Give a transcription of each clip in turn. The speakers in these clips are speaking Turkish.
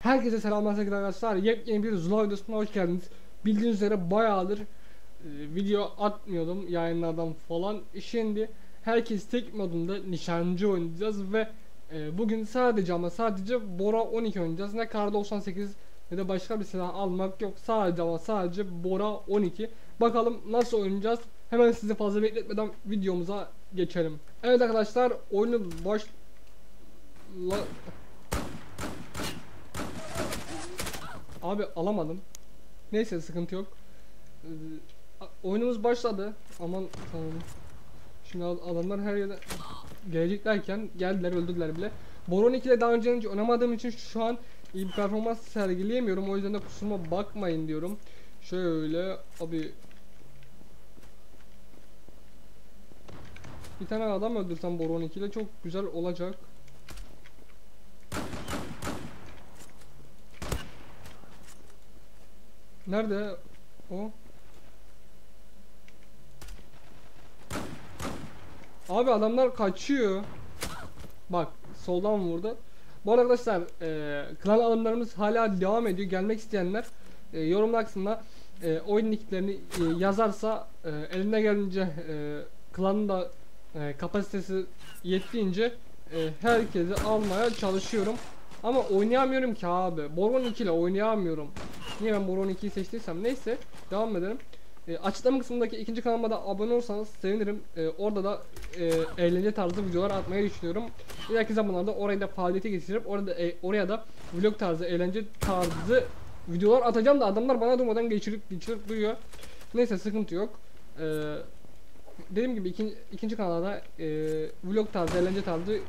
Herkese selamlar sevgili arkadaşlar. Yepyeni bir Zula videosuna hoş geldiniz. Bildiğiniz üzere bayağıdır video atmıyordum yayınlardan falan. Şimdi herkes tek modunda nişancı oynayacağız ve bugün sadece ama sadece Bora 12 oynayacağız. Ne Kar 98 ne de başka bir silah almak yok. Sadece ama sadece Bora 12. Bakalım nasıl oynayacağız. Hemen sizi fazla bekletmeden videomuza geçelim. Evet arkadaşlar, oyunu Abi alamadım. Neyse, sıkıntı yok. Oyunumuz başladı. Aman tamam. Şimdi adamlar her yere geleceklerken geldiler, öldürdüler bile. Boron 2 ile daha önce hiç oynamadığım için şu an iyi bir performans sergileyemiyorum. O yüzden de kusuruma bakmayın diyorum. Şöyle abi, bir tane adam öldürsem Boron 2 ile çok güzel olacak. Nerede o? Abi adamlar kaçıyor. Bak, soldan vurdu. Bu arada arkadaşlar, klan alımlarımız hala devam ediyor. Gelmek isteyenler yorumlar kısmına oyun linklerini yazarsa eline gelince klanın da kapasitesi yettiğince herkesi almaya çalışıyorum. Ama oynayamıyorum ki abi. Boron 2 ile oynayamıyorum. Niye ben Boron 2'yi seçtiysem, neyse devam edelim. Açıklama kısmındaki ikinci kanalıma da abone olursanız sevinirim. Orada da eğlence tarzı videolar atmayı düşünüyorum. İleriki zamanlarda orayı da faaliyete geçirip oraya da vlog tarzı, eğlence tarzı videolar atacağım da adamlar bana durmadan geçirip duruyor. Neyse, sıkıntı yok. Dediğim gibi ikinci kanalda vlog tarzı, eğlence tarzı.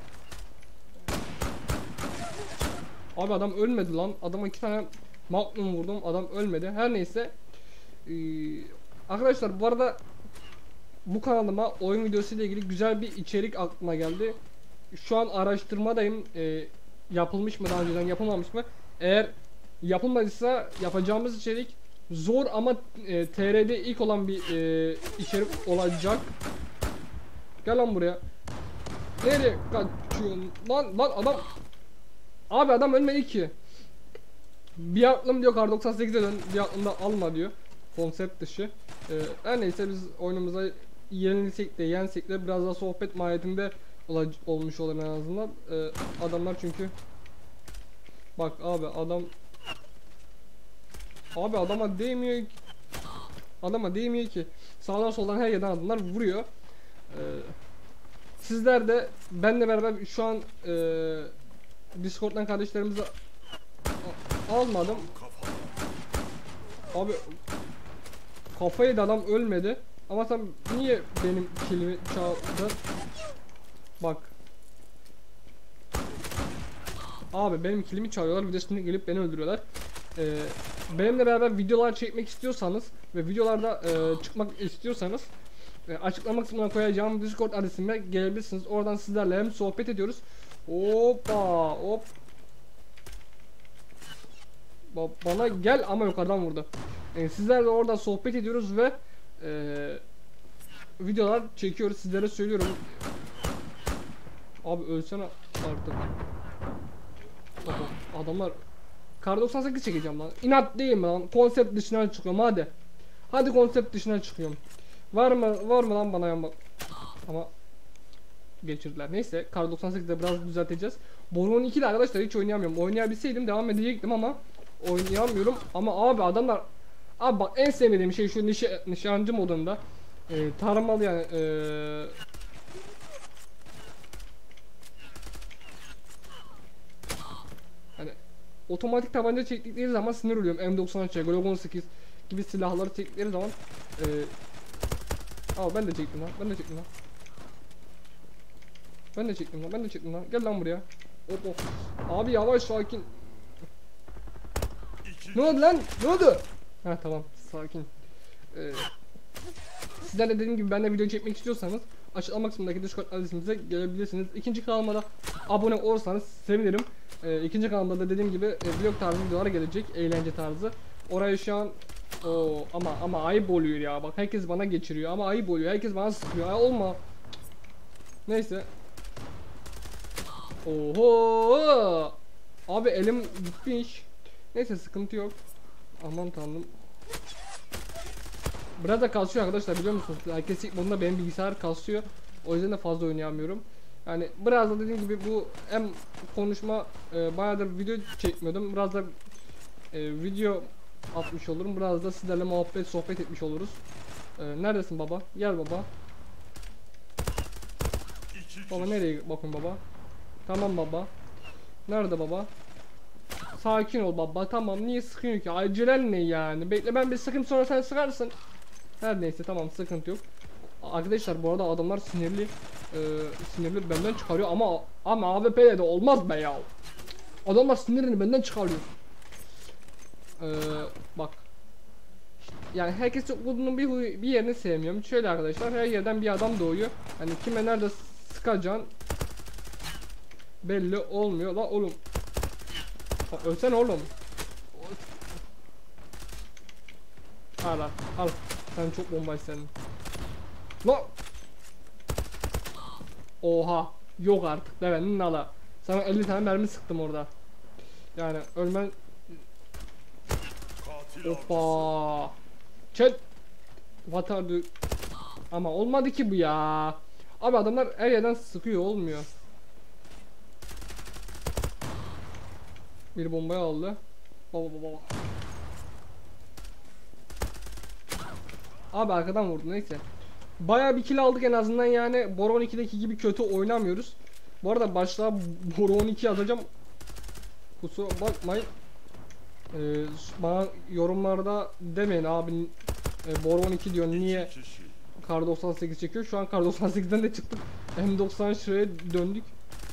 Abi adam ölmedi lan. Adama 2 tane magnum vurdum. Adam ölmedi. Her neyse. Arkadaşlar bu arada bu kanalıma oyun videosu ile ilgili güzel bir içerik aklıma geldi. Şu an araştırmadayım. Yapılmış mı, daha önceden yapılmamış mı? Eğer yapılmadıysa yapacağımız içerik zor ama TR'de ilk olan bir içerik olacak. Gel lan buraya. Nereye kaçıyorsun? Lan adam. Abi adam ölmedi ki. Bir aklım diyor Kar 98'e dön, bir aklımda alma diyor. Konsept dışı. Her neyse, biz oyunumuza yenilsek de yensek de biraz daha sohbet mahiyetinde olmuş olur en azından. Adamlar çünkü bak abi, adama değmiyor. Adama değmiyor ki. Sağdan soldan her yerden adamlar vuruyor. Sizler de benle beraber şu an Discord'dan kardeşlerimizi almadım. Abi kafayı da adam ölmedi. Ama sen niye benim kilimi çaldın? Bak. Abi benim kilimi çalıyorlar, bir de şimdi gelip beni öldürüyorlar. Benimle beraber videolar çekmek istiyorsanız ve videolarda çıkmak istiyorsanız açıklama kısmına koyacağım Discord adresime gelebilirsiniz. Oradan sizlerle hem sohbet ediyoruz. Hoppa hop. Bana gel ama yukarıdan vurdu. Sizlerle orada sohbet ediyoruz ve videolar çekiyoruz, sizlere söylüyorum. Abi ölsene artık. Adamlar Kar 98 çekeceğim lan. İnat değil mi lan? Konsept dışına çıkıyorum hadi. Hadi konsept dışına çıkıyorum. Var mı lan bana yanmak? Ama geçirdiler. Neyse, Kar 98'de biraz düzelteceğiz. Boron 2'de arkadaşlar hiç oynayamıyorum. Oynayabilseydim devam edecektim ama oynayamıyorum. Ama abi adamlar, abi bak, en sevmediğim şey şu nişancı modunda taramalı yani hani otomatik tabanca çektikleri zaman sinir oluyorum. M93, Glock 18 gibi silahları çektikleri zaman abi ben de çektim lan. Ben de çektim lan. Gel lan buraya. Hop. Abi yavaş, sakin. Ne oldu lan? Ne oldu? Ha tamam, sakin. Sizler de dediğim gibi benimle video çekmek istiyorsanız açıklama kısmındaki Discord adresimize gelebilirsiniz. İkinci kanalıma da abone olursanız sevinirim. İkinci kanalımda da dediğim gibi vlog tarzı videolar gelecek, eğlence tarzı. Orayı şu an ama ayıp oluyor ya. Bak herkes bana geçiriyor ama ayıp oluyor. Herkes bana sıkıyor. Ay olma. Neyse. Oho! Abi elim gitmiş. Neyse sıkıntı yok. Aman tanrım. Biraz da kasıyor arkadaşlar, biliyor musunuz? Herkes ilk modunda benim bilgisayar kasıyor. O yüzden de fazla oynayamıyorum. Yani biraz da dediğim gibi bu hem konuşma, bayağıdır video çekmiyordum. Biraz da video atmış olurum. Biraz da sizlerle muhabbet, sohbet etmiş oluruz. Neredesin baba? Gel baba. Baba nereye bakın baba? Tamam baba. Nerede baba? Sakin ol baba. Tamam, niye sıkıyorsun ki? Acelen ne yani? Bekle, ben bir sıkayım, sonra sen sıkarsın. Her neyse, tamam, sıkıntı yok. Arkadaşlar bu arada adamlar sinirli. Sinirli benden çıkarıyor ama AWP'de de olmaz be ya. Adamlar sinirini benden çıkarıyor. Bak. Yani herkes bunun bir yerini sevmiyorum. Şöyle arkadaşlar, her yerden bir adam doğuyor. Hani kime nerede sıkacağın belli olmuyor. La oğlum. Ölsen oğlum. Al. Sen çok bombayı senin. La. Oha. Yok artık. Devenin nala. Sana 50 tane mermi sıktım orada. Yani ölmen. Hoppa. Çet. What are you? Ama olmadı ki bu ya. Abi adamlar her yerden sıkıyor, olmuyor. Bir bombayı aldı. Baba. Abi arkadan vurdu, neyse. Bayağı bir kill aldık en azından yani. Boron 2'deki gibi kötü oynamıyoruz. Bu arada başlığa Boron 2 yazacağım. Kusura bakmayın. Bana yorumlarda demeyin abi, Boron 2 diyor, niye Kar 98 çekiyor. Şu an Kar 98'den de çıktık. M90 şuraya döndük.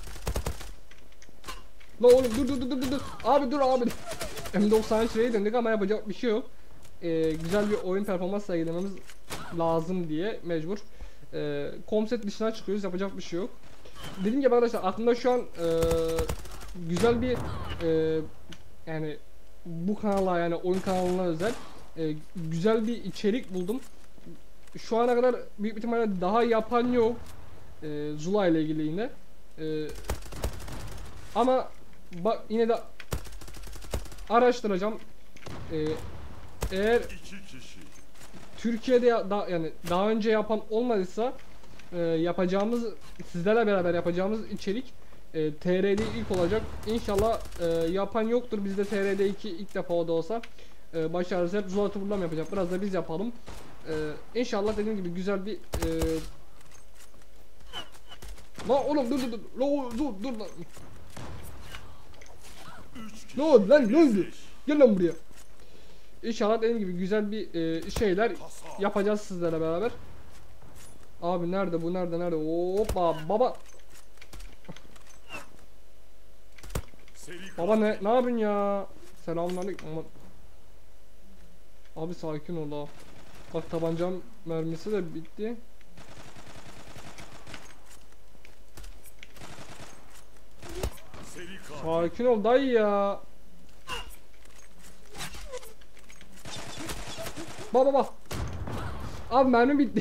La oğlum dur. Abi dur abi. M90 şuraya döndük ama yapacak bir şey yok. Güzel bir oyun performans sergilememiz lazım diye mecbur. Komset dışına çıkıyoruz, yapacak bir şey yok. Dediğim gibi arkadaşlar, aklımda şu an güzel bir yani bu kanala, yani oyun kanalına özel güzel bir içerik buldum. Şu ana kadar büyük ihtimalle daha yapan yok. Zula ile ilgili yine. Ama bak, yine de araştıracağım. Eğer Türkiye'de yani daha önce yapan olmadıysa yapacağımız, sizlerle beraber yapacağımız içerik TRD ilk olacak. İnşallah yapan yoktur. Bizde TRD 2 ilk defa o da olsa başarırız. Hep Zula Turbulam yapacak. Biraz da biz yapalım. İnşallah dediğim gibi güzel bir La oğlum dur. Dur lan. Ne oldu lan, ne oldu? Gel lan buraya. İnşallah dediğim gibi güzel bir şeyler yapacağız sizlerle beraber. Abi nerede bu, nerede? Hoppa baba. Baba ne yapıyorsun ya? Selamünaleyküm. Abi sakin ol ha. Bak tabancam mermisi de bitti. Sakin ol dayı ya. Bak. Abi mermi bitti.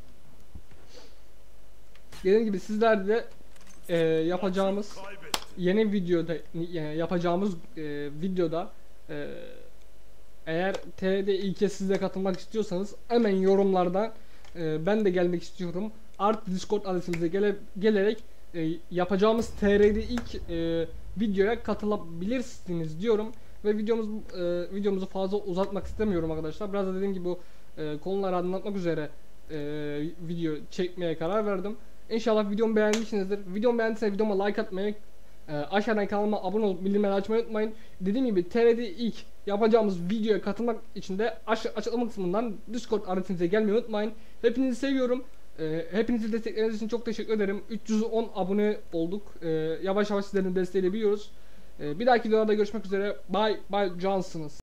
Dediğim gibi sizler de yapacağımız yeni videoda, yapacağımız videoda eğer TRD ilke siz de katılmak istiyorsanız hemen yorumlardan ben de gelmek istiyorum. Art Discord adresimize gelerek yapacağımız TRD ilk videoya katılabilirsiniz diyorum ve videomuzu fazla uzatmak istemiyorum arkadaşlar. Biraz da dediğim gibi bu konuları anlatmak üzere video çekmeye karar verdim. İnşallah videomu beğenmişsinizdir. Videomu beğendiyseniz videoma like atmayı, aşağıdan kanalıma abone olup bildirimleri açmayı unutmayın. Dediğim gibi TRD ilk yapacağımız videoya katılmak için de açıklama kısmından Discord adresinize gelmeyi unutmayın. Hepinizi seviyorum. Hepinizin destekleriniz için çok teşekkür ederim. 310 abone olduk. Yavaş yavaş sizlerin desteğiyle büyüyoruz. Bir dahaki videoda görüşmek üzere. Bye Johnson'ız.